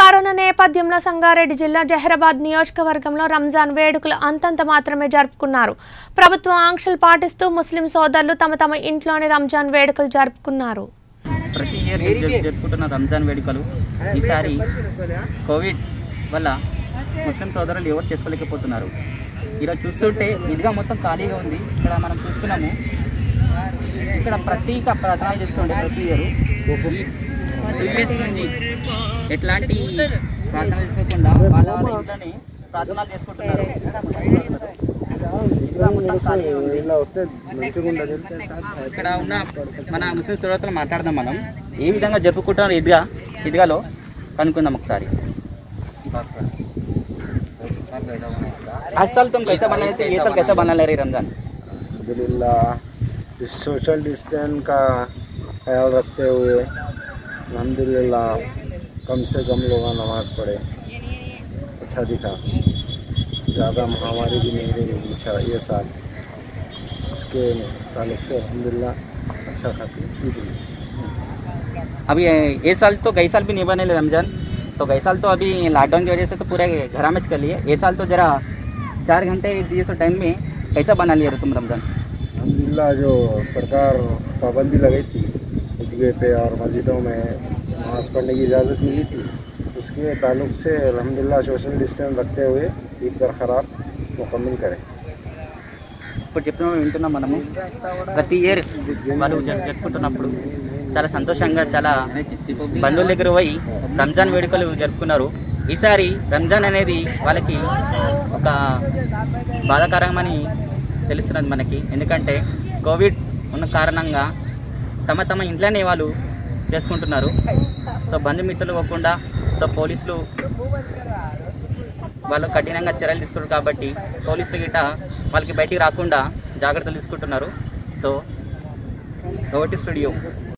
Corona నేపథ్యంలో సంగారెడ్డి జిల్లా జహీరాబాద్ నియోజకవర్గంలో రంజాన్ వేడుకలు అంతంత మాత్రమే జరుపుకున్నారు. ప్రభుత్వం ఆంక్షలు పాటిస్తూ ముస్లిం సోదరులు తమ ఇంట్లోనే రంజాన్ వేడుకలు జరుపుకున్నారు. ప్రతి ఇయర్ జరుపుకుంటున్న రంజాన్ వేడుకలు ఈసారి కోవిడ్ వల్ల ముస్లిం సోదరులు ఎవరు చేసుకోలేకపోతున్నారు. ఇలా చూస్తుంటే ఇదిగా మొత్తం ఖాళీగా ఉంది. ఇక్కడ మనం చూస్తున్నాము, ఇక్కడ ప్రత్యేక ప్రార్థనలు చేస్తుండే ప్రతి ఇయర్ ప్రీవియస్ నుంచి ఎట్లాంటి ప్రార్థనలు చేసుకోకుండా వాళ్ళ ఇంట్లోనే ప్రార్థనలు చేసుకుంటున్నారు. ఇక్కడ ఉన్న మన ముస్లిం సోదరులతో మాట్లాడదాం. మనం ఏ విధంగా జరుపుకుంటున్నారు ఈద్గాలో కనుక్కుందాం ఒకసారి. असल तुम कैसा बना लेते, ये सब कैसा बना ले रही रमजान? अल्हम्दुलिल्लाह इस सोशल डिस्टेंस का ख्याल रखते हुए अल्हम्दुलिल्लाह कम से कम लोग नमाज पढ़े, अच्छा दिखा। ज़्यादा महामारी भी नहीं रही ये साल, उसके ताल्लुक से अल्हम्दुलिल्लाह अच्छा खासी ईद हुई। अभी ये साल तो कई साल भी नहीं बने रमजान, तो कई साल तो अभी लॉकडाउन की वजह से तो पूरे घर में कर लिए। ये साल तो ज़रा 4 घंटे दिए सो टाइम में कैसा बना लिया तुम रमज़ान? अल्हम्दुलिल्लाह जो सरकार पाबंदी लगाई थी ईदगाह पे और मस्जिदों में नमाज़ पढ़ने की इजाज़त मिली थी, उसके ताल्लुक से अल्हम्दुलिल्लाह सोशल डिस्टेंस रखते हुए ईद बरकरार मुकम्मल करें। ఇప్పుడు చెప్తున్నాం వింటున్నాం మనము. ప్రతి ఇయర్ వాళ్ళు జరుపుకుంటున్నప్పుడు చాలా సంతోషంగా చాలా బంధువుల దగ్గర పోయి రంజాన్ వేడుకలు జరుపుకున్నారు. ఈసారి రంజాన్ అనేది వాళ్ళకి ఒక బాధాకరమని తెలుస్తున్నది మనకి. ఎందుకంటే కోవిడ్ ఉన్న కారణంగా తమ ఇంట్లోనే వాళ్ళు చేసుకుంటున్నారు. సో బంధుమిత్రులు పోకుండా సో పోలీసులు వాళ్ళు కఠినంగా చర్యలు తీసుకుంటారు. కాబట్టి పోలీసులు గిట్ట వాళ్ళకి బయటికి రాకుండా జాగ్రత్తలు తీసుకుంటున్నారు. సో ఒకటి స్టూడియో